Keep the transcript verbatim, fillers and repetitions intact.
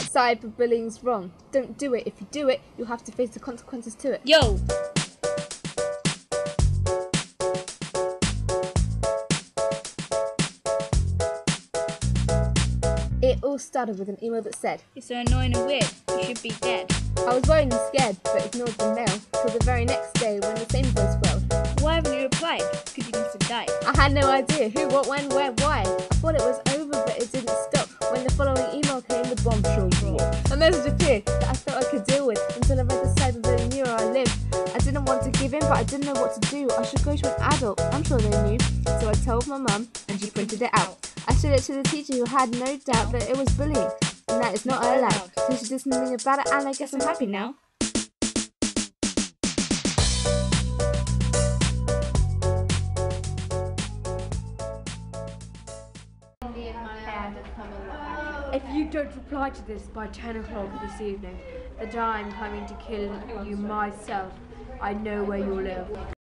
Cyberbullying's wrong. Don't do it. If you do it, you'll have to face the consequences to it. Yo! It all started with an email that said, You're so annoying and weird. You should be dead. I was worried and scared, but ignored the mail till the very next day when the same voice wailed. Why haven't you replied? Could you must have died? I had no idea who, what, when, where, why. I thought it was over, but it didn't stop. When the following email came, the bombshell dropped. A message appeared that I thought I could deal with until I read the cyberbullying near where I lived. I didn't want to give in, but I didn't know what to do. I should go to an adult. I'm sure they knew. So I told my mum, and she printed it out. I showed it to the teacher, who had no doubt that it was bullying, and that is not allowed. So she did something about it, and I guess I'm happy now. If you don't reply to this by ten o'clock this evening, then I'm coming to kill you myself. I know where you live.